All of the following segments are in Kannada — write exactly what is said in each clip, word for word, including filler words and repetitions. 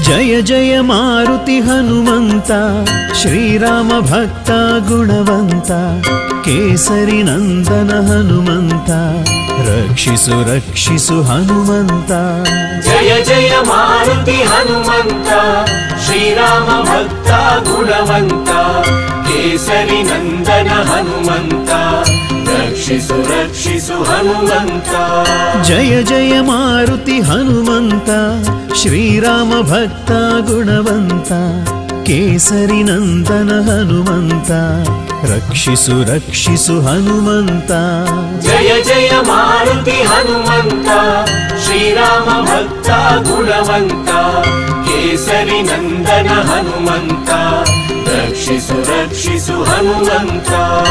जय जय मारुति हनुमंत श्रीराम भक्त गुणवंत केसरी नंदन हनुमंत रक्षिसु रक्षिसु हनुमंत जय जय मारुति हनुमंत श्रीराम भक्त गुणवंत केसरी नंदन हनुमंत रक्षिसु रक्षिसु हनुमंत जय जय मारुति हनुमंत श्रीराम भक्त गुणवंत केसरी नंदन हनुमंत रक्षिसु रक्षिसु हनुमंत जय जय मारुति हनुमंत श्रीराम भक्त गुणवंत केसरी नंदन हनुमंत रक्षिसु रक्षिसु हनुमंत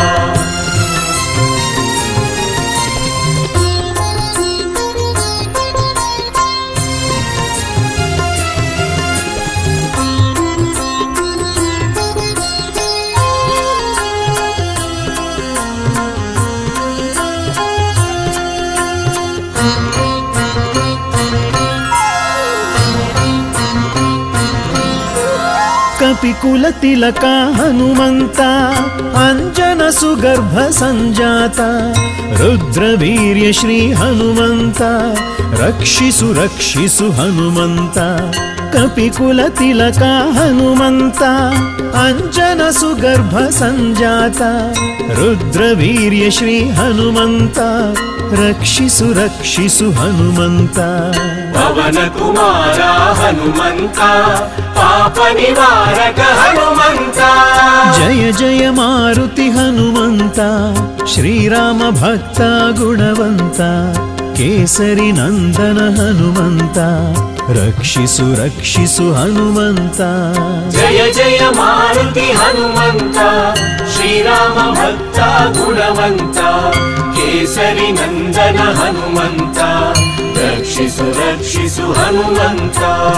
कपिकुल तिलक हनुमंत अंजन सुगर्भ संजात रुद्रवीर्य श्री हनुमंत रक्षिसु रक्षिसु हनुमंत कपिकुल तिलक हनुमंत अंजन सुगर्भ संजात रुद्रवीर्य श्री हनुमंत रक्षिसु रक्षिसु हनुमंत पवन कुमार हनुमंत पाप निवारक हनुमंत जय जय मारुति हनुमंत श्रीराम भक्त गुणवंत केसरी नंदन हनुमंत रक्षिसु रक्षिसु हनुमंत जय जय मारुति हनुमंत श्रीराम भक्त गुणवंत केसरी नंदन हनुमंत रक्षिसु रक्षिसु हनुमंत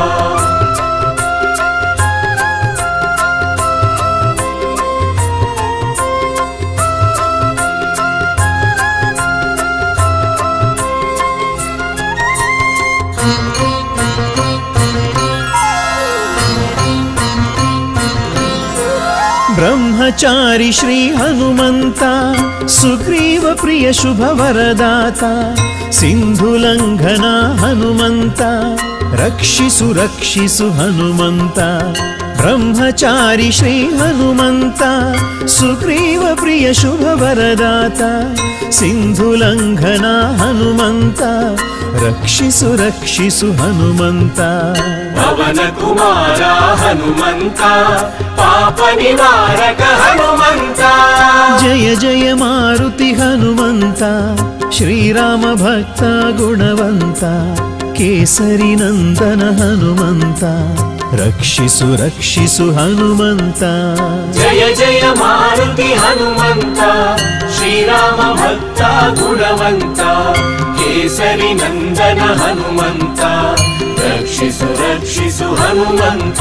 ब्रह्मचारी श्री हनुमंत सुग्रीव प्रिय शुभ वरदाता सिंधुलंघना हनुमंत रक्षिसु रक्षिसु हनुमंत ब्रह्मचारी श्री हनुमंत सुग्रीव प्रिय शुभ वरदाता सिंधुलंघना हनुमंत रक्षिसु रक्षिसु हनुमंत पवन कुमार हनुमंत पाप निवारक हनुमंत जय जय मारुति हनुमंत श्रीराम भक्त गुणवंत केसरी नंदन हनुमंत रक्षिसु रक्षिसु हनुमंत जय जय मारुति हनुमंत श्रीराम भक्त गुणवंत केसरी नंदन हनुमंत रक्षिसु रक्षिसु हनुमंत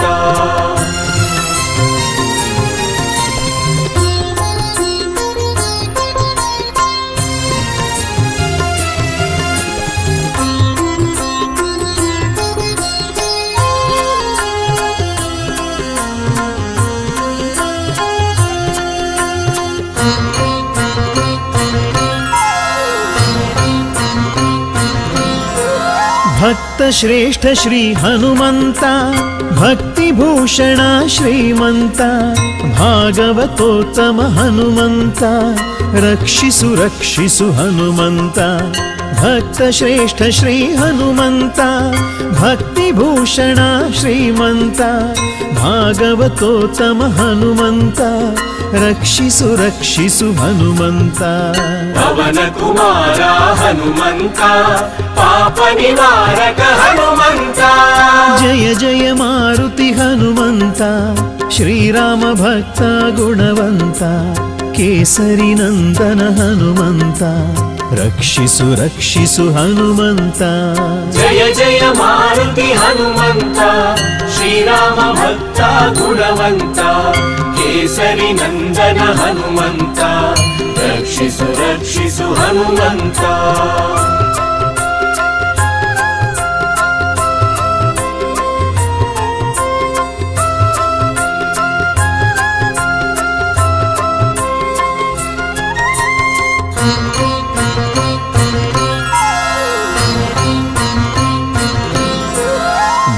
भक्त श्रेष्ठ श्री हनुमंत भक्ति भूषण श्रीमंत भागवतोत्तम हनुमंत रक्षिसु रक्षिसु हनुमंत भक्त श्रेष्ठ श्री हनुमंत भक्ति भूषण श्रीमंत भागवतोत्तम हनुमंत रक्षिसु रक्षिसु हनुमंत पवन कुमार हनुमंत पाप निवारक हनुमंत जय जय मारुति हनुमंत श्रीराम भक्त गुणवंत केसरी नंदन हनुमंत रक्षिसु रक्षिसु हनुमंत जय जय मारुति हनुमंत श्रीराम भक्त गुणवंत केसरी नंदन हनुमंत रक्षिसु रक्षिसु हनुमंत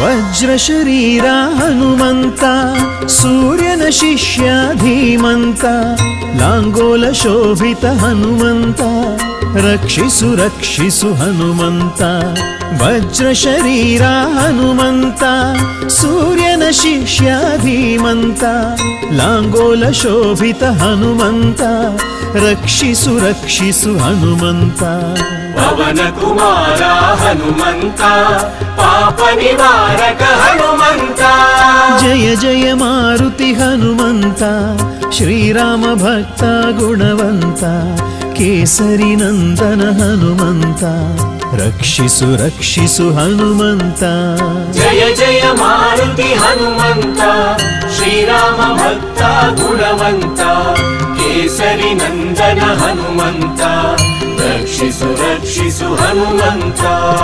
ವಜ್ರ ಶರೀರ ಹನುಮಂತ ಸೂರ್ಯನ ಶಿಷ್ಯ ಧೀಮಂತ ಲಾಂಗೋಲ ಶೋಭಿತ ಹನುಮಂತ ರಕ್ಷಿಸು ರಕ್ಷಿಸು ಹನುಮಂತ ವಜ್ರ ಶರೀರ ಹನುಮಂತ ಸೂರ್ಯನ ಶಿಷ್ಯ ಧೀಮಂತ ಲಾಂಗೋಲ ಶೋಭಿತ ಹನುಮಂತ ರಕ್ಷಿಸು ರಕ್ಷಿಸು ಹನುಮಂತ ಪವನ ಕುಮಾರ ಹನುಮಂತ ಪಾಪ ನಿವಾರಕ ಹನುಮಂತ ಜಯ ಜಯ ಮಾರುತಿ ಹನುಮಂತ ಶ್ರೀರಾಮ ಭಕ್ತ ಗುಣವಂತ ಕೇಸರಿ ನಂದನ ಹನುಮಂತ ರಕ್ಷಿಸು ರಕ್ಷಿಸು ಹನುಮಂತ ಜಯ ಜಯ ಮಾರುತಿ ಹನುಮಂತ ಶ್ರೀರಾಮ ಭಕ್ತ ಗುಣವಂತ ಕೇಸರಿ ನಂದನ ಹನುಮಂತ ರಕ್ಷಿಸು ರಕ್ಷಿಸು ಹನುಮಂತ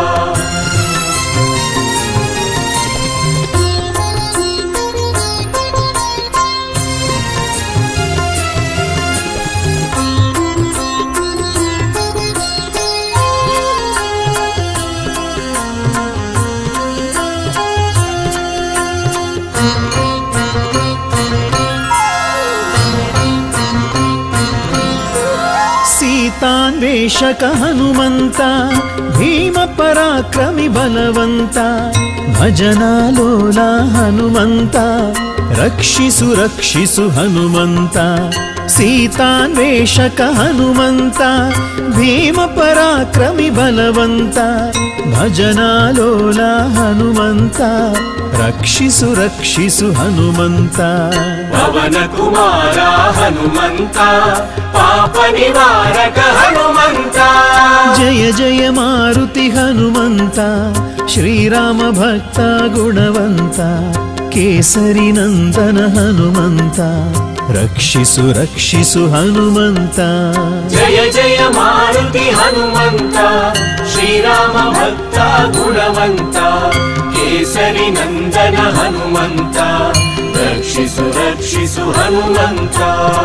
सीतान्वेषक हनुमंत भीम पराक्रमि बलवंत भजनालोला हनुमंत रक्षिसु रक्षिसु हनुमंत सीतान्वेषक हनुमंत भीम पराक्रमि बलवंत भजनालोला हनुमंत रक्षिसु रक्षिसु हनुमंत पवन कुमार हनुमंत पाप निवारक हनुमंत जय जय मारुति हनुमंत श्रीराम भक्त गुणवंत केसरी नंदन हनुमंत रक्षिसु रक्षिसु हनुमंत जय जय मारुति हनुमंत श्रीराम भक्त गुणवंत केसरी नंदन हनुमंत रक्षिसु रक्षिसु हनुमंत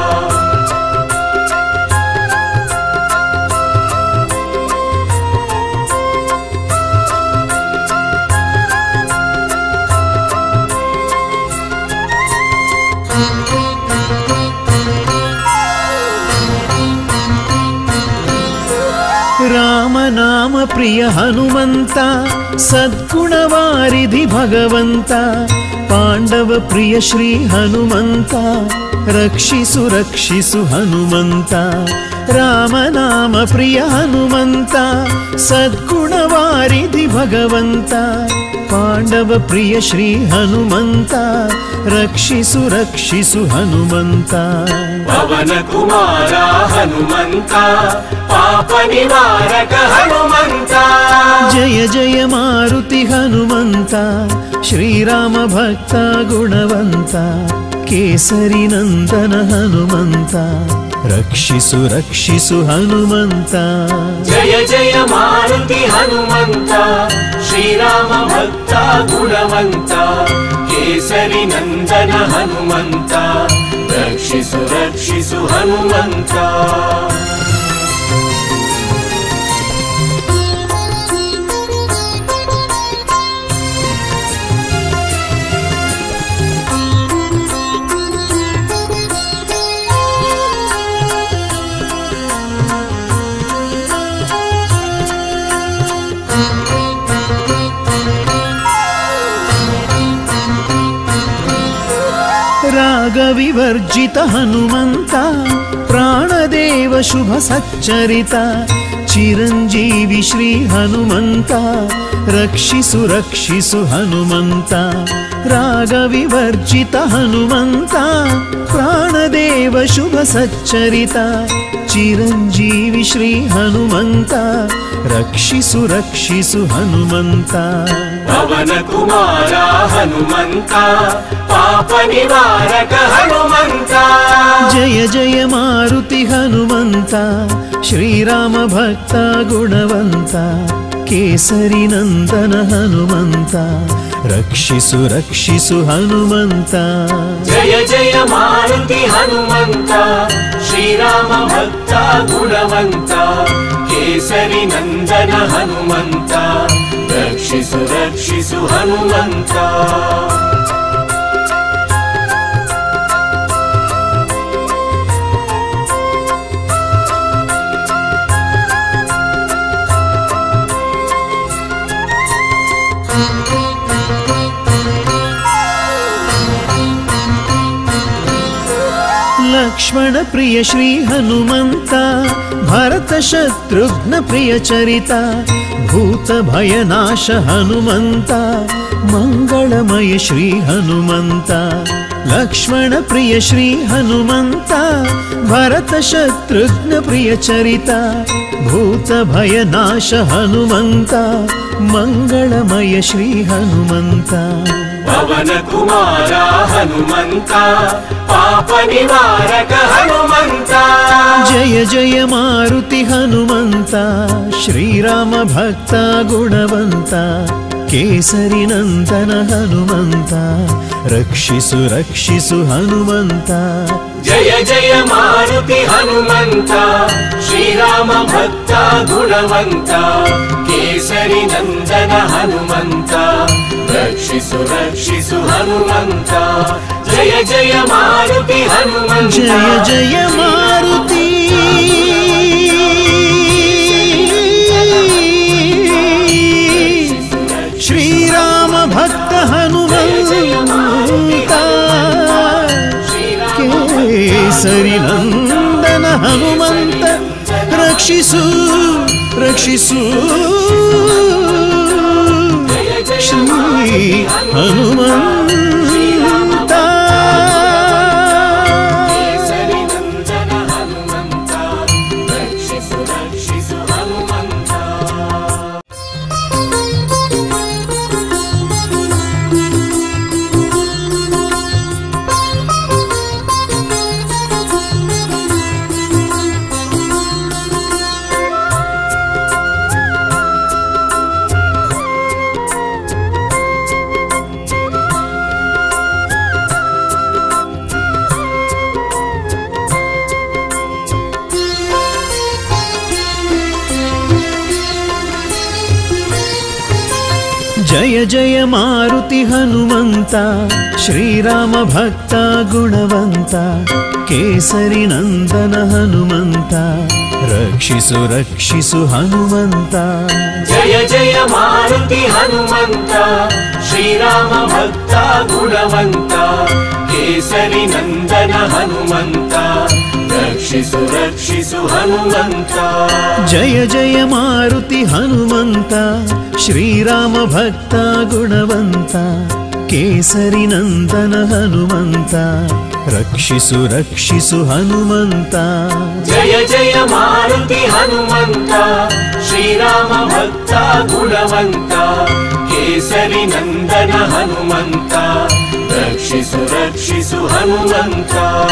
राम नाम प्रिय हनुमंत सद्गुणवारिधि भगवंत पांडव प्रिय श्री हनुमंत रक्षिसु रक्षिसु हनुमंत राम नाम प्रिय हनुमंत सद्गुणवारिधि भगवंत पांडव प्रिय श्री हनुमंत रक्षिसु रक्षिसु हनुमंत पवन कुमार हनुमंत पाप निवारक हनुमंत जय जय मारुति हनुमंत श्रीराम भक्त गुणवंत केसरी नंदन हनुमंत रक्षिसु रक्षिसु हनुमंत जय जय मारुति हनुमंत श्रीराम भक्त गुणवंत केसरी नंदन हनुमंत रक्षिसु रक्षिसु हनुमंत रागविवर्जित हनुमंत प्राणदेव शुभ सच्चरित चिरंजीवी श्री हनुमंत रक्षिसु रक्षिसु हनुमंत रागविवर्जित हनुमंत प्राणदेव शुभ सच्चरित चिरंजीवी श्री हनुमंत रक्षिसु रक्षिसु हनुमंत पवन कुमार हनुमंत पाप निवारक हनुमंत जय जय मारुति हनुमंत श्रीराम भक्त गुणवंत केसरी नंदन हनुमंत रक्षिसु रक्षिसु हनुमंत जय जय मारुति हनुमंत श्रीराम भक्त गुणवंत केसरी नंदन हनुमंत ರಕ್ಷಿಸು ರಕ್ಷಿಸು ಹನುಮಂತ. लक्ष्मण प्रिय श्री हनुमंत भरत शत्रुघ्न प्रिय चरिता भूत भयनाश हनुमंत मंगलमय श्री हनुमंत. लक्ष्मण प्रिय श्री हनुमंत भरत शत्रुघ्न प्रिय चरिता भूत भयनाश हनुमंत मंगलमय श्री हनुमंत. पवन कुमार हनुमंत पाप निवारक हनुमंत. जय जय मारुति हनुमंत श्रीराम भक्त गुणवंत केसरी नंदन हनुमंत रक्षिसु रक्षिसु हनुमंत. जय जय मारुति हनुमंत श्रीराम भक्त गुणवंत केसरी नंदन हनुमंत रक्षिसु रक्षिसु हनुमंत. जय जय मारुति हनुमंत. जय जय मारुति श्रीराम भक्त हनुमंत केसरी नंदन हनुमंत रक्षिसु रक्षिसु श्री हनुमंत. केसरी नंदन हनुमंत रक्षिसु रक्षिसु हनुमंत. जय जय मारुति हनुमंत श्रीराम भक्त गुणवंत केसरी नंदन हनुमंत रक्षिसु रक्षिसु हनुमंत. जय जय मारुति हनुमंत श्रीराम भक्त गुणवंत केसरी नंदन हनुमंत रक्षिसु रक्षिसु हनुमंत. जय जय मारुति हनुमंत श्रीराम भक्त गुणवंत केसरी नंदन हनुमंत रक्षिसु रक्षिसु हनुमंत. जय जय मारुति हनुमंत श्रीराम भक्त गुणवंत केसरी नंदन हनुमंत रक्षिसु रक्षिसु हनुमंत.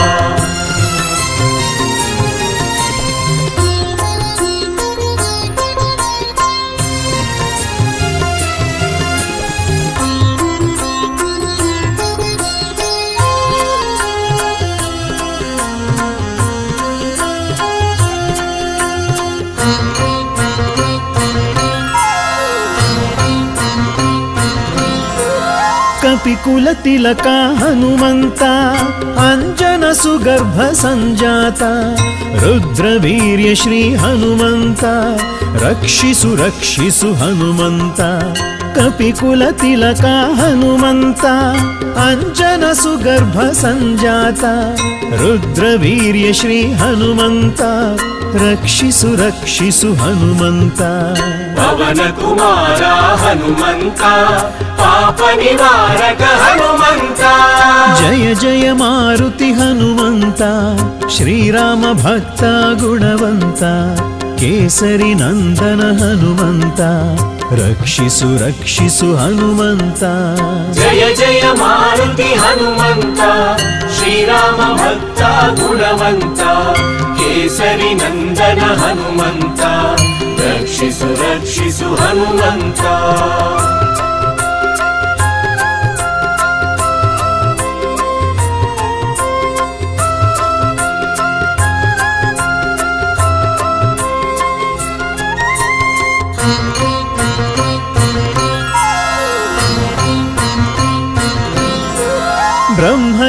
कपिकुल तिलका हनुमंत अंजन सुगर्भ संजाता रुद्रवीर्य श्री हनुमंत रक्षिसु रक्षिसु हनुमंत. कपिकुल तिलका हनुमंत अंजन सुगर्भ संजाता रुद्रवीर्य श्री हनुमंत रक्षिसु रक्षिसु हनुमंत. पवन कुमार हनुमंत पाप निवारक हनुमंत. जय जय मारुति हनुमंत श्रीराम भक्त गुणवंत केसरी नंदन हनुमंत रक्षिसु रक्षिसु हनुमंत. जय जय मारुति हनुमंत श्रीराम भक्त गुणवंत केसरी नंदन हनुमंत रक्षिसु रक्षिसु हनुमंत.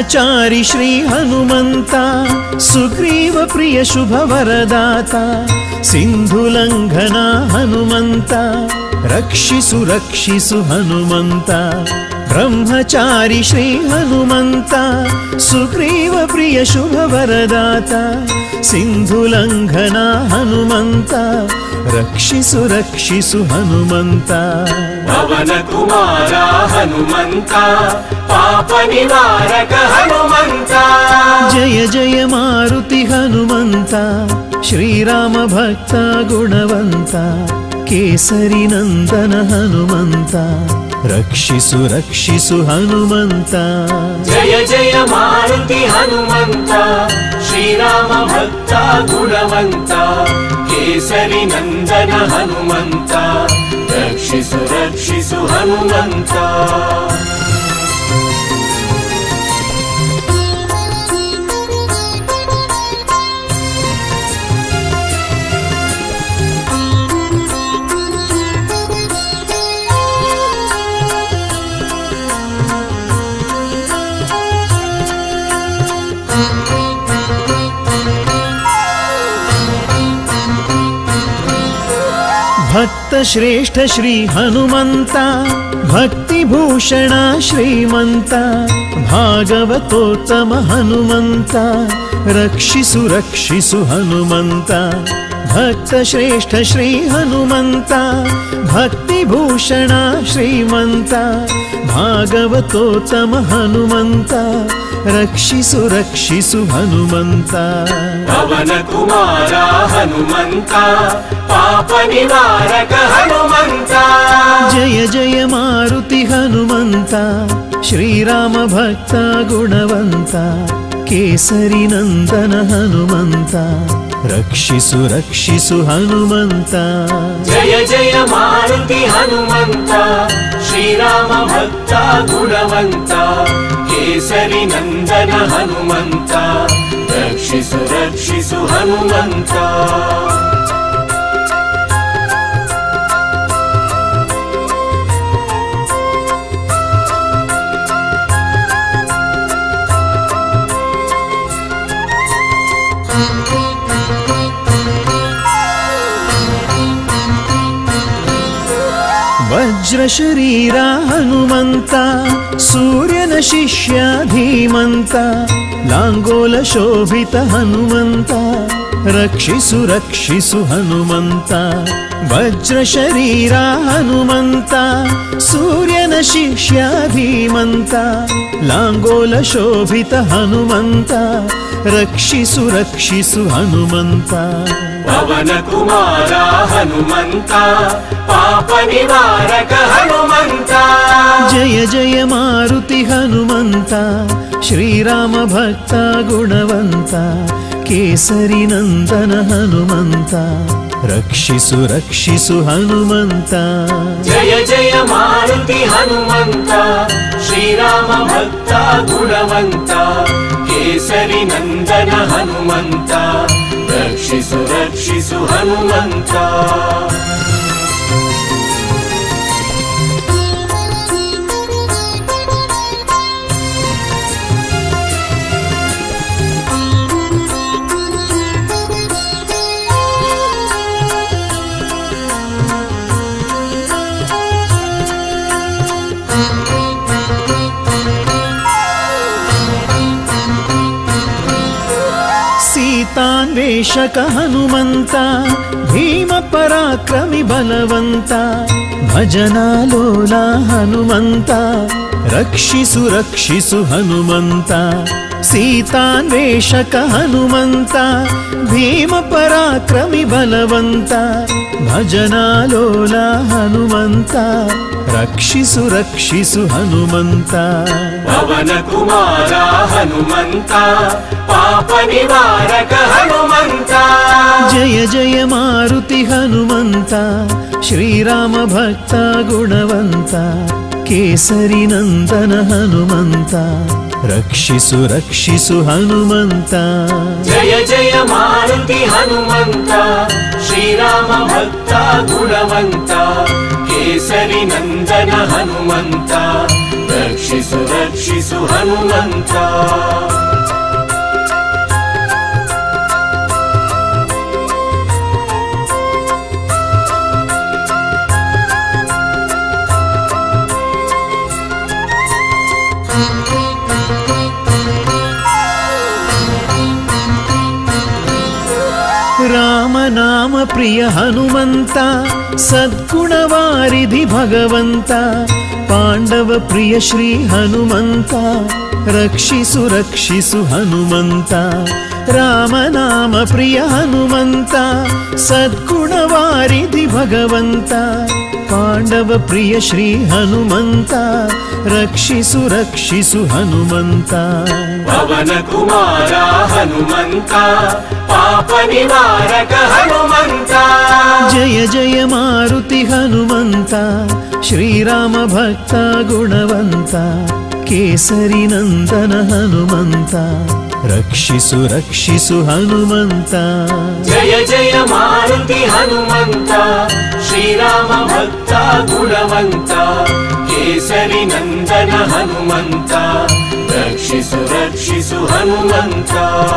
ब्रह्मचारी श्री हनुमंत सुग्रीव प्रिय शुभ वरदाता सिंधुलंघना हनुमंत रक्षिसु रक्षिसु हनुमंत ब्रह्मचारी श्री हनुमंत सुग्रीव प्रिय शुभ वरदाता सिंधुलंघना हनुमंत रक्षिसु रक्षिसु हनुमंत पवन कुमारा हनुमंत पाप निवारक हनुमंत जय जय मारुति हनुमंत श्रीराम भक्त गुणवंत केसरी नंदन हनुमंत रक्षिसु रक्षिसु हनुमंत जय जय मारुति हनुमंत श्रीराम भक्त गुणवंत केसरी नंदन हनुमंत रक्षिसु रक्षिसु हनुमंत भक्त श्रेष्ठ श्री हनुमंता भक्ति भूषण श्रीमंता भागवतोत्तम हनुमंता रक्षिसु रक्षिसु हनुमंता भक्त श्रेष्ठ श्री हनुमंता भक्ति भूषण श्रीमंता भागवतोत्तम हनुमंता रक्षिसु रक्षिसु हनुमंता पवन कुमारा हनुमंता पाप निवारक हनुमंता जय जय मारुति हनुमंता श्रीराम भक्त गुणवंता केसरी नंदन हनुमंता रक्षिसु रक्षिसु हनुमंता जय जय मारुति हनुमंता श्रीराम भक्त गुणवंता केसरी नंदन हनुमंता रक्षिसु रक्षिसु हनुमंता वज्र शरीरा हनुमंता सूर्यन शिष्य धीमंता लांगोल शोभित हनुमंता रक्षिसु रक्षिसु हनुमंता वज्र शरीरा हनुमंता सूर्यन शिष्य धीमंता लांगोल शोभित हनुमंता रक्षिसु रक्षिसु हनुमंता पवन कुमारा हनुमंता पाप निवारक हनुमंता जय जय मारुति हनुमंता श्रीराम भक्त गुणवंता केसरी नंदन हनुमंता रक्षिसु रक्षिसु हनुमंता जय जय मारुति हनुमंता श्रीराम भक्त गुणवंता केसरी नंदन हनुमंता रक्षिसु रक्षिसु हनुमंता सीतान्वेषक हनुमंता भीम पराक्रमि बलवंता भजनालोला हनुमंता रक्षिसु रक्षिसु हनुमंता सीतान्वेषक हनुमंता भीम पराक्रमि बलवंता भजनालोला हनुमंता रक्षिसु रक्षिसु हनुमंता पवन कुमारा हनुमंता पाप निवारक हनुमंता जय जय मारुति हनुमंता श्रीराम भक्त गुणवंता केसरी नंदन हनुमंता रक्षिसु रक्षिसु हनुमंता जय जय मारुति हनुमंता श्रीराम भक्त गुणवंता केसरी नंदन हनुमंता ರಕ್ಷಿಸು ರಕ್ಷಿಸು ಹನುಮಂತ. ರಾಮನಾಮ ಪ್ರಿಯ ಹನುಮಂತ ಸದ್ಗುಣವಾರಿಧಿ ಭಗವಂತ ಪಾಂಡವ ಪ್ರಿಯ ಶ್ರೀ ಹನುಮಂತ ರಕ್ಷಿಸು ರಕ್ಷಿಸು ಹನುಮಂತ. ರಾಮನಾಮ ಪ್ರಿಯ ಹನುಮಂತ ಸದ್ಗುಣವಾರಿಧಿ ಭಗವಂತ ಪಾಂಡವ ಪ್ರಿಯ ಶ್ರೀ ಹನುಮಂತ ರಕ್ಷಿಸು ರಕ್ಷಿಸು ಹನುಮಂತ. ಪವನ ಕುಮಾರ ಹನುಮಂತ ಪಾಪ ನಿವಾರಕ ಹನುಮಂತ. ಜಯ ಜಯ ಮಾರುತಿ ಹನುಮಂತ ಶ್ರೀರಾಮ ಭಕ್ತ ಗುಣವಂತ ಕೇಸರಿ ನಂದನ ಹನುಮಂತ ರಕ್ಷಿಸು ರಕ್ಷಿಸು ಹನುಮಂತ. ಜಯ ಜಯ ಮಾರುತಿ ಹನುಮಂತ ಶ್ರೀರಾಮ ಭಕ್ತ ಗುಣವಂತ ಕೇಸರಿ ನಂದನ ಹನುಮಂತ ರಕ್ಷಿಸು ರಕ್ಷಿಸು ಹನುಮಂತ.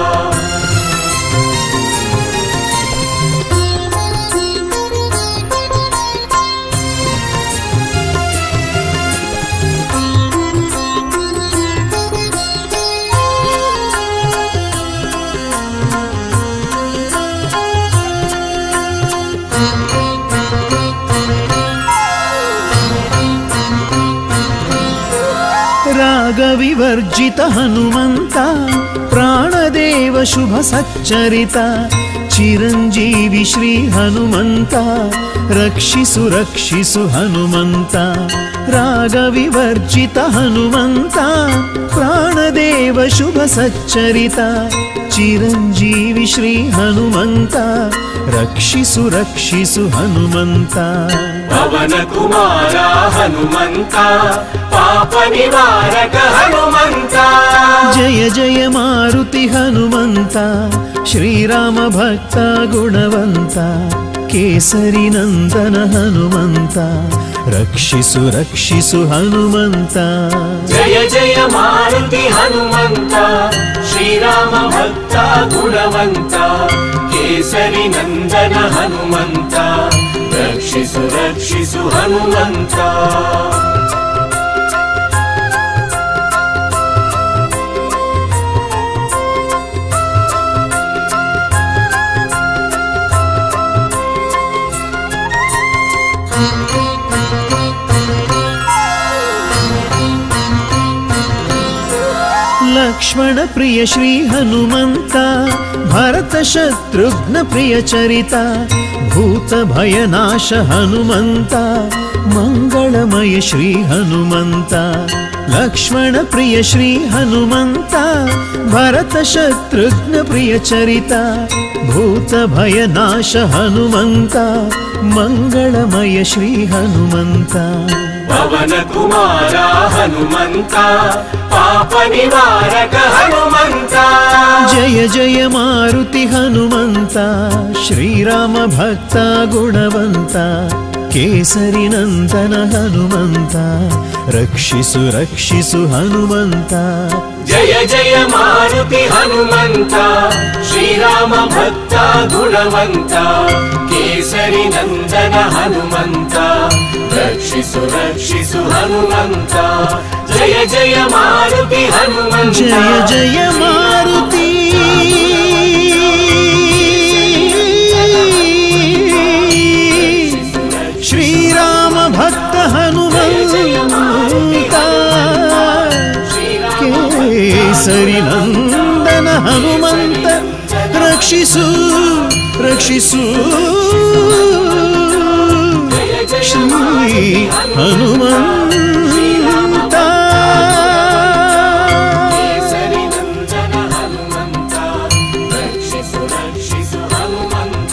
ರಾಗವಿವರ್ಜಿತ ಹನುಮಂತ ಪ್ರಾಣದೇವ ಶುಭ ಸಚ್ಚರಿತ ಚಿರಂಜೀವಿ ಶ್ರೀ ಹನುಮಂತ ರಕ್ಷಿಸು ರಕ್ಷಿಸು ಹನುಮಂತ. ರಾಗವಿವರ್ಜಿತ ಹನುಮಂತ ಪ್ರಾಣದೇವ ಶುಭ ಸಚ್ಚರಿತ ಚಿರಂಜೀವಿ ಶ್ರೀ ಹನುಮಂತ ರಕ್ಷಿಸು ರಕ್ಷಿಸು ಹನುಮಂತ. ಪವನ ಕುಮಾರ ಹನುಮಂತ ಪಾಪ ನಿವಾರಕ ಹನುಮಂತ. ಜಯ ಜಯ ಮಾರುತಿ ಹನುಮಂತ ಶ್ರೀರಾಮ ಭಕ್ತ ಗುಣವಂತ ಕೇಸರಿ ನಂದನ ಹನುಮಂತ ರಕ್ಷಿಸು ರಕ್ಷಿಸು ಹನುಮಂತ. ಜಯ ಜಯ ಮಾರುತಿ ಹನುಮಂತ ಶ್ರೀರಾಮ ಭಕ್ತ ಗುಣವಂತ ಕೇಸರಿ ನಂದನ ಹನುಮಂತ ರಕ್ಷಿಸು ರಕ್ಷಿಸು ಹನುಮಂತ. ಲಕ್ಷ್ಮಣ ಪ್ರಿಯ ಶ್ರೀ ಹನುಮಂತ ಭರತ ಶತ್ರುಘ್ನ ಪ್ರಿಯ ಚರಿತ ಭೂತ ಭಯನಾಶ ಹನುಮಂತ ಮಂಗಳಮಯ ಶ್ರೀ ಹನುಮಂತ. ಲಕ್ಷ್ಮಣ ಪ್ರಿಯ ಶ್ರೀ ಹನುಮಂತ ಭರತ ಶತ್ರುಘ್ನ ಪ್ರಿಯ ಚರಿತ ಭೂತ ಭಯನಾಶ ಹನುಮಂತ ಮಂಗಳಮಯ ಶ್ರೀ ಹನುಮಂತ. ಪವನ ಕುಮಾರ ಹನುಮಂತ ಪಾಪ ನಿವಾರಕ ಹನುಮಂತ. ಜಯ ಜಯ ಮಾರುತಿ ಹನುಮಂತ ಶ್ರೀರಾಮ ಭಕ್ತ ಗುಣವಂತ ಕೇಸರಿ ನಂದನ ಹನುಮಂತ ರಕ್ಷಿಸು ರಕ್ಷಿಸು ಹನುಮಂತ. ಜಯ ಜಯ ಮಾರುತಿ ಹನುಮಂತ ಶ್ರೀರಾಮ ಭಕ್ತ ಗುಣವಂತ ಕೇಸರಿ ನಂದನ ಹನುಮಂತ ರಕ್ಷಿಸು ರಕ್ಷಿಸು ಹನುಮಂತ. ಜಯ ಜಯ ಮಾರುತಿ ಹನುಮಂತ. ಜಯ ಜಯ ಮಾರುತಿ ಶ್ರೀರಾಮ ಭಕ್ತ ಹನುಮಂತ ಕೇಸರಿ ನಂದನ ಹನುಮಂತ ರಕ್ಷಿಸು ರಕ್ಷಿಸು ಶ್ರೀ ಹನುಮಂತ. ಕೇಸರಿ ನಂದನ ಹನುಮಂತ ರಕ್ಷಿಸು ರಕ್ಷಿಸು ಹನುಮಂತ.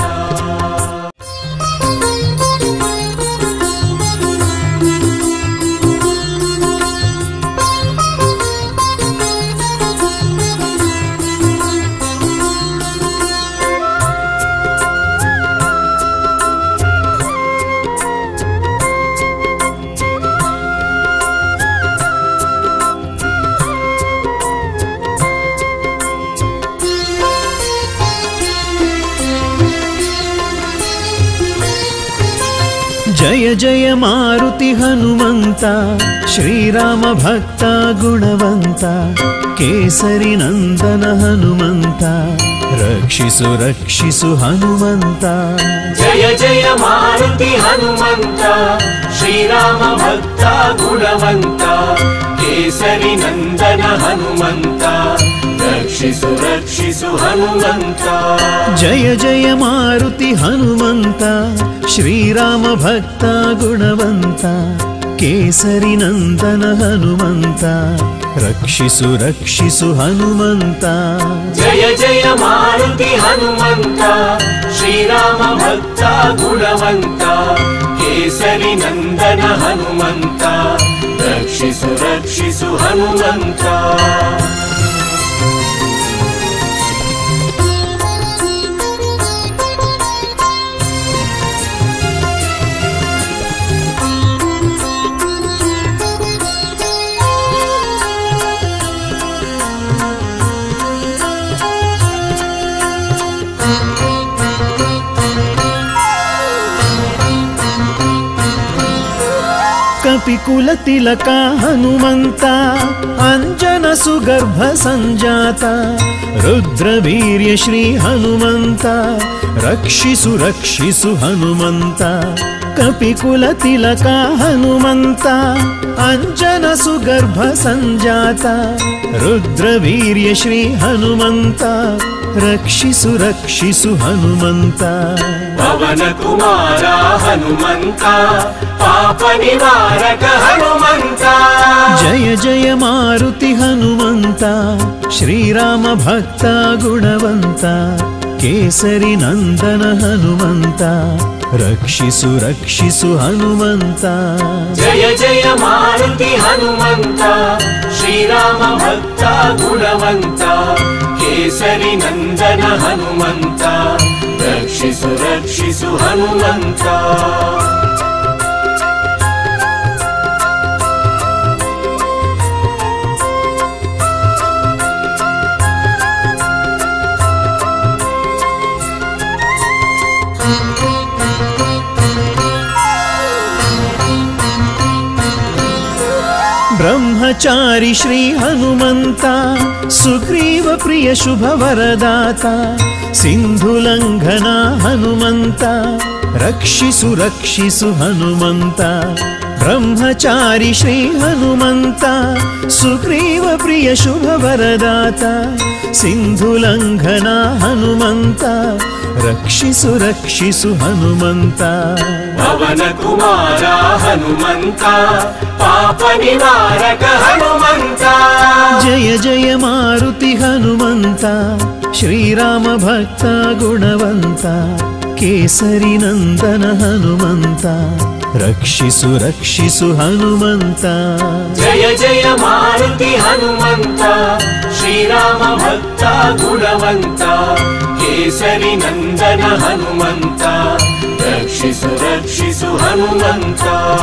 ಜಯ ಜಯ ಮಾರುತಿ ಹನುಮಂತ ಶ್ರೀರಾಮ ಭಕ್ತ ಗುಣವಂತ ಕೇಸರಿ ನಂದನ ಹನುಮಂತ ರಕ್ಷಿಸು ರಕ್ಷಿಸು ಹನುಮಂತ ಜಯ ಜಯ ಮಾರುತಿ ಹನುಮಂತ ಶ್ರೀರಾಮ ಭಕ್ತ ಗುಣವಂತ ಕೇಸರಿ ನಂದನ ಹನುಮಂತ ರಕ್ಷಿಸು ರಕ್ಷಿಸು ಹನುಮಂತ ಜಯ ಜಯ ಮಾರುತಿ ಹನುಮಂತ ಶ್ರೀರಾಮ ಭಕ್ತ ಗುಣವಂತ ಕೇಸರಿ ನಂದನ ಹನುಮಂತ ರಕ್ಷಿಸು ರಕ್ಷಿಸು ಹನುಮಂತ ಜಯ ಜಯ ಮಾರುತಿ ಹನುಮಂತ ಶ್ರೀರಾಮ ಭಕ್ತ ಗುಣವಂತ ಕೇಸರಿ ನಂದನ ಹನುಮಂತ ರಕ್ಷಿಸು ರಕ್ಷಿಸು ಹನುಮಂತ ಕಪಿಕುಲ ತಿಲಕ ಹನುಮಂತ ಅಂಜನ ಸುಗರ್ಭ ಸಂಜಾತ ರುದ್ರವೀರ್ಯ ಶ್ರೀ ಹನುಮಂತ ರಕ್ಷಿಸು ರಕ್ಷಿಸು ಹನುಮಂತ ಕಪಿಕುಲ ತಿಲಕ ಹನುಮಂತ ಅಂಜನ ಸುಗರ್ಭ ಸಂಜಾತ ರುದ್ರವೀರ್ಯ ಶ್ರೀ ಹನುಮಂತ ರಕ್ಷಿಸು ರಕ್ಷಿಸು ಹನುಮಂತ ಪವನ ಕುಮಾರ ಹನುಮಂತ ಪಾಪ ನಿವಾರಕ ಹನುಮಂತ ಜಯ ಜಯ ಮಾರುತಿ ಹನುಮಂತ ಶ್ರೀರಾಮ ಭಕ್ತ ಗುಣವಂತ ಕೇಸರಿ ನಂದನ ಹನುಮಂತ ರಕ್ಷಿಸು ರಕ್ಷಿಸು ಹನುಮಂತ ಜಯ ಜಯ ಮಾರುತಿ ಹನುಮಂತ ಶ್ರೀರಾಮ ಭಕ್ತ ಗುಣವಂತ ಕೇಸರಿ ನಂದನ ಹನುಮಂತ ರಕ್ಷಿಸು ರಕ್ಷಿಸು ಹನುಮಂತ ಬ್ರಹ್ಮಚಾರಿ ಶ್ರೀ ಹನುಮಂತ ಸುಗ್ರೀವ ಪ್ರಿಯ ಶುಭ ವರದಾತ ಸಿಂಧು ಲಂಘನ ಹನುಮಂತ ರಕ್ಷಿಸು ರಕ್ಷಿಸು ಹನುಮಂತ ಬ್ರಹ್ಮಚಾರಿ ಶ್ರೀ ಹನುಮಂತ ಸುಗ್ರೀವ ಪ್ರಿಯ ಶುಭ ವರದಾತ ಸಿಂಧು ಲಂಘನ ಹನುಮಂತ ರಕ್ಷಿಸು ರಕ್ಷಿಸು ಹನುಮಂತ ಪವನ ಕುಮಾರ ಹನುಮಂತ ಪಾಪ ನಿವಾರಕ ಹನುಮಂತ ಜಯ ಜಯ ಮಾರುತಿ ಹನುಮಂತ ಶ್ರೀರಾಮ ಭಕ್ತ ಗುಣವಂತ ಕೇಸರಿ ನಂದನ ಹನುಮಂತ ರಕ್ಷಿಸು ರಕ್ಷಿಸು ಹನುಮಂತ ಜಯ ಜಯ ಮಾರುತಿ ಹನುಮಂತ ಶ್ರೀರಾಮ ಭಕ್ತ ಗುಣವಂತ ಕೇಸರಿ ನಂದನ ಹನುಮಂತ ರಕ್ಷಿಸು ರಕ್ಷಿಸು ಹನುಮಂತ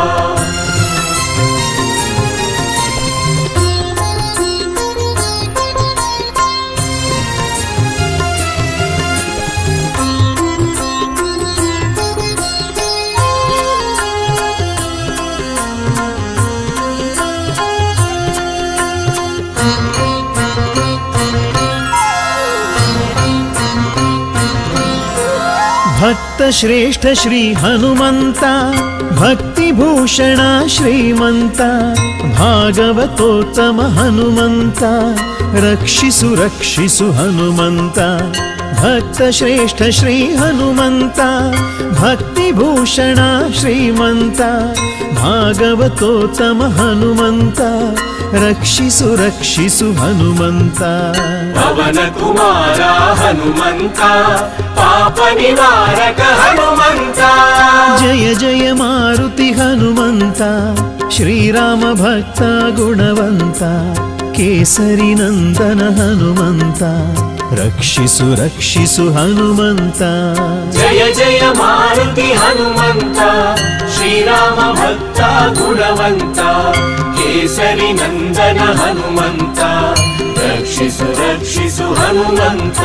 ಭಕ್ತ ಶ್ರೇಷ್ಠ ಶ್ರೀ ಹನುಮಂತ ಭಕ್ತಿಭೂಷಣ ಶ್ರೀಮಂತ ಭಾಗವತೋತ್ತಮ ಹನುಮಂತ ರಕ್ಷಿಸು ರಕ್ಷಿಸು ಹನುಮಂತ ಭಕ್ತ ಶ್ರೇಷ್ಠ ಶ್ರೀ ಹನುಮಂತ ಭಕ್ತಿಭೂಷಣ ಶ್ರೀಮಂತ ಭಾಗವತೋತ್ತಮ ಹನುಮಂತ ರಕ್ಷಿಸು ರಕ್ಷಿಸು ಹನುಮಂತ ಪವನ ಕುಮಾರ ಹನುಮಂತ ಪಾಪ ನಿವಾರಕ ಹನುಮಂತ ಜಯ ಜಯ ಮಾರುತಿ ಹನುಮಂತ ಶ್ರೀರಾಮ ಭಕ್ತ ಗುಣವಂತ ಕೇಸರಿ ನಂದನ ಹನುಮಂತ ರಕ್ಷಿಸು ರಕ್ಷಿಸು ಹನುಮಂತ ಜಯ ಜಯ ಮಾರುತಿ ಹನುಮಂತ ಶ್ರೀರಾಮ ಭಕ್ತ ಗುಣವಂತ ಕೇಸರಿ ನಂದನ ಹನುಮಂತ ರಕ್ಷಿಸು ರಕ್ಷಿಸು ಹನುಮಂತ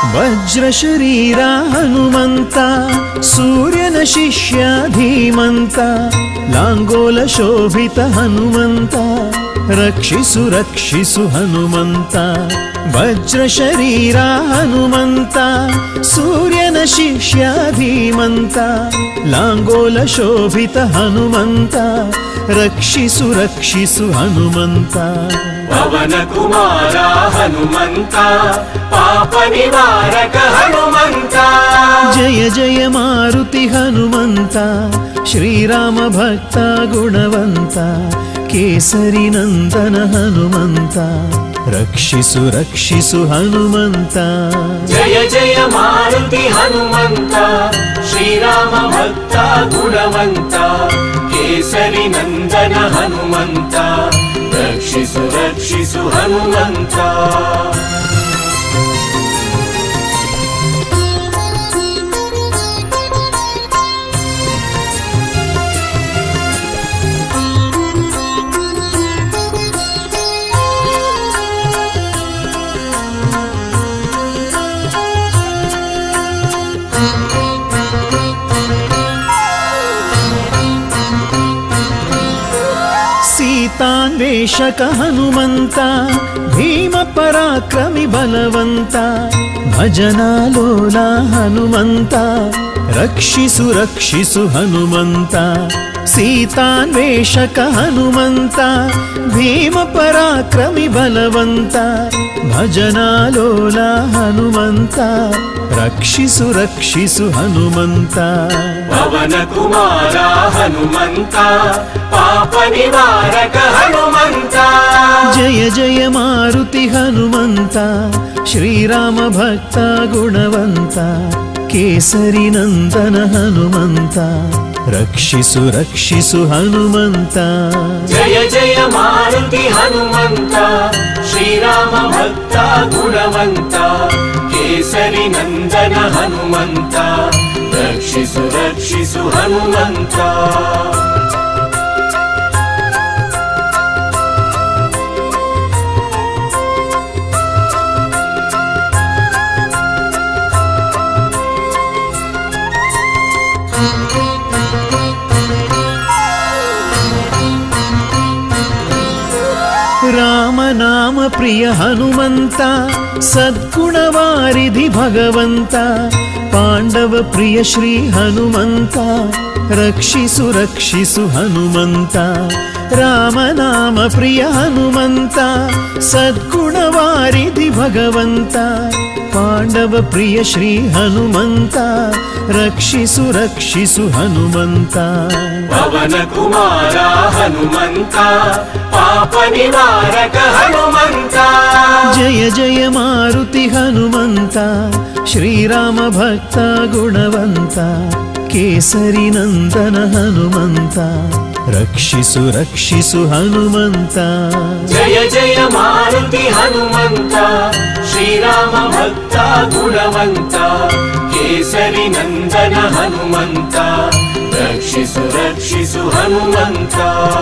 ವಜ್ರ ಶರೀರ ಹನುಮಂತ ಸೂರ್ಯನ ಶಿಷ್ಯ ಧೀಮಂತ ಲಾಂಗೋಲ ಶೋಭಿತ ಹನುಮಂತ ರಕ್ಷಿಸು ರಕ್ಷಿಸು ಹನುಮಂತ ವಜ್ರ ಶರೀರ ಹನುಮಂತ ಸೂರ್ಯನ ಶಿಷ್ಯ ಧೀಮಂತ ಲಾಂಗೋಲ ಶೋಭಿತ ಹನುಮಂತ ರಕ್ಷಿಸು ರಕ್ಷಿಸು ಹನುಮಂತ ಪವನ ಕುಮಾರ ಹನುಮಂತ ಪಾಪ ನಿವಾರಕ ಹನುಮಂತ ಜಯ ಜಯ ಮಾರುತಿ ಹನುಮಂತ ಶ್ರೀರಾಮ ಭಕ್ತ ಗುಣವಂತ ಕೇಸರಿ ನಂದನ ಹನುಮಂತ ರಕ್ಷಿಸು ರಕ್ಷಿಸು ಹನುಮಂತ ಜಯ ಜಯ ಮಾರುತಿ ಹನುಮಂತ ಶ್ರೀರಾಮ ಭಕ್ತ ಗುಣವಂತ ಕೇಸರಿ ನಂದನ ಹನುಮಂತ ರಕ್ಷಿಸು ರಕ್ಷಿಸು ಹನುಮಂತ सीतान्वेषक हनुमंत भीम पराक्रमि बलवंत भजनालोला हनुमंत रक्षिसु रक्षिसु हनुमंत सीतान्वेषक हनुमंत भीम पराक्रमि बलवंत भजनालोला हनुमंत रक्षिसु रक्षिसु हनुमंत पवन कुमार हनुमंत पाप निवारक हनुमंत जय जय मारुति हनुमंत श्रीराम भक्त गुणवंत केसरी नंदन हनुमंत रक्षिसु रक्षिसु हनुमंत जय जय मारुति हनुमंत श्रीराम भक्त गुणवंत केसरी नंदन हनुमंत रक्षिसु रक्षिसु हनुमंत राम नाम प्रिय हनुमंत सद्गुणवारिधि भगवंत पांडव प्रिय श्री हनुमंत रक्षिसु रक्षिसु हनुमंत राम नाम प्रिय हनुमंत सद्गुणवारिधि भगवंत पांडव प्रिय श्री हनुमंत रक्षिसु रक्षिसु हनुमंत पवन कुमार हनुमंत पाप निवारक हनुमंत जय जय मारुति हनुमंत श्रीराम भक्त गुणवंत केसरी नंदन हनुमंत रक्षिसु रक्षिसु हनुमंत जय जय मारुति हनुमंत श्रीराम भक्त गुणवंत केसरी नंदन हनुमंत रक्षिसु रक्षिसु हनुमंत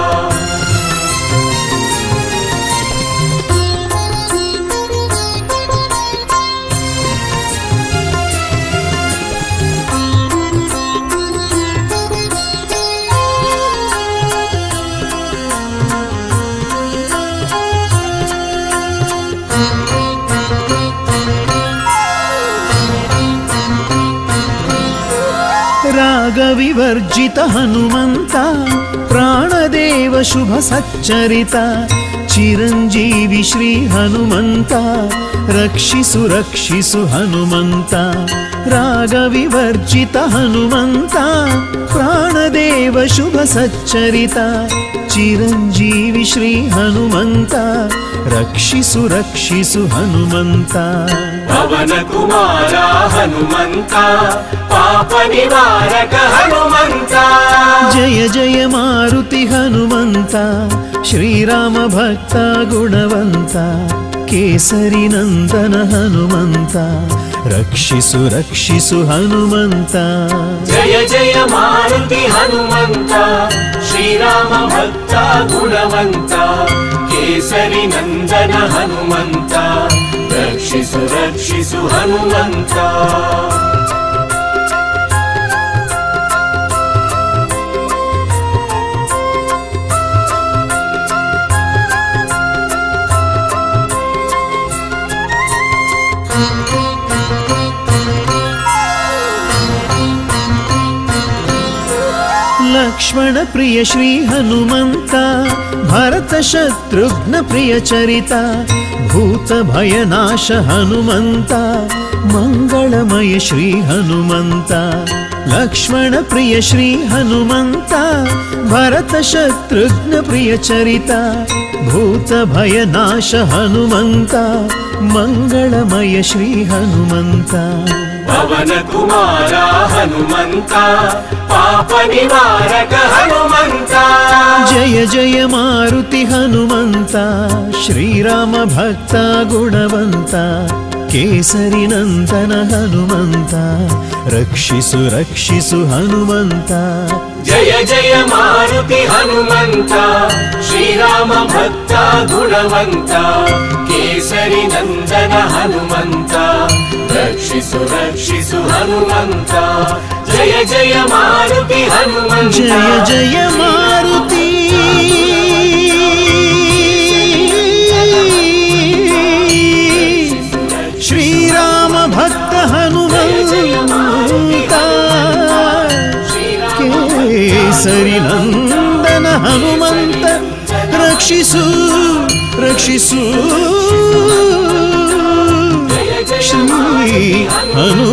राग विवर्जित हनुमंत प्राणदेव शुभ सच्चरित चिरंजीवी श्री हनुमंत रक्षिसु रक्षिसु हनुमंत राग विवर्जित हनुमंत प्राणदेव शुभ सच्चरित चिरंजीवी श्री हनुमंत रक्षिसु रक्षिसु हनुमंत पवन कुमार हनुमंत पाप निवारक हनुमंत जय जय मारुति हनुमंत श्रीराम भक्त गुणवंत केसरी नंदन हनुमंत रक्षिसु रक्षिसु हनुमंत जय जय मारुति हनुमंत श्रीराम भक्त गुणवंत केसरी नंदन हनुमंत रक्षिसु ರಕ್ಷಿಸು ರಕ್ಷಿಸು ಹನುಮಂತ. ಲಕ್ಷ್ಮಣ ಪ್ರಿಯ ಶ್ರೀ ಹನುಮಂತ, ಭರತ ಶತ್ರುಘ್ನ ಪ್ರಿಯ ಚರಿತ, ಭೂತ ಭಯನಾಶ ಹನುಮಂತ, ಮಂಗಳಮಯ ಶ್ರೀ ಹನುಮಂತ. ಲಕ್ಷ್ಮಣ ಪ್ರಿಯ ಶ್ರೀ ಹನುಮಂತ, ಭರತ ಶತ್ರುಘ್ನ ಪ್ರಿಯ ಚರಿತ, ಭೂತ ಭಯನಾಶ ಹನುಮಂತ, ಮಂಗಳಮಯ ಶ್ರೀ ಹನುಮಂತ. ಪವನ ಕುಮಾರ ಹನುಮಂತ, ಪಾಪ ನಿವಾರಕ ಹನುಮಂತ. ಜಯ ಜಯ ಮಾರುತಿ ಹನುಮಂತ, ಶ್ರೀರಾಮ ಭಕ್ತ ಗುಣವಂತ, ಕೇಸರಿ ನಂದನ ಹನುಮಂತ, ರಕ್ಷಿಸು ರಕ್ಷಿಸು ಹನುಮಂತ. ಜಯ ಜಯ ಮಾರುತಿ ಹನುಮಂತ, ಶ್ರೀರಾಮ ಭಕ್ತ ಗುಣವಂತ, ಕೇಸರಿ ನಂದನ ಹನುಮಂತ, ರಕ್ಷಿಸು ರಕ್ಷಿಸು ಹನುಮಂತ. ಜಯ ಜಯ ಮಾರುತಿ ಹನುಮಂತ, ಜಯ ಜಯ ಮಾರುತಿ ಶ್ರೀರಾಮ ಭಕ್ತ ಹನುಮಂತ, ಕೇಸರಿ ನಂದನ ಹನುಮಂತ, ರಕ್ಷಿಸು ರಕ್ಷಿಸು ಶ್ರೀ ಹನುಮಂತ.